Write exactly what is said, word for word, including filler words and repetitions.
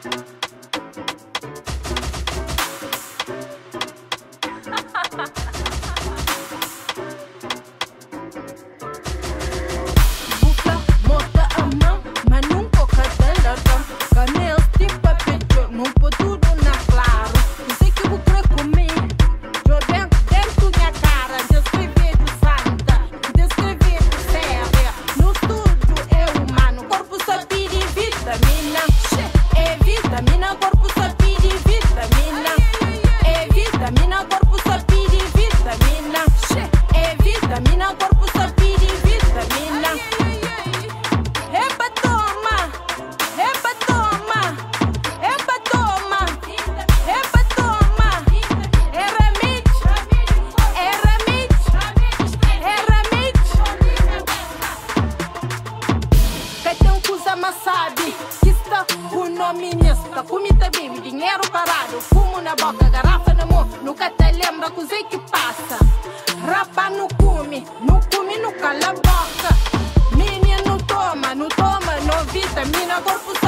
Sabe que está o nome nisso, comida bem, dinheiro parado, fumo na boca, garrafa na mão, nunca te lembra coisa que passa. Rapa no come, no come, no cala a boca. Menino toma, não toma, no vitamina, corpo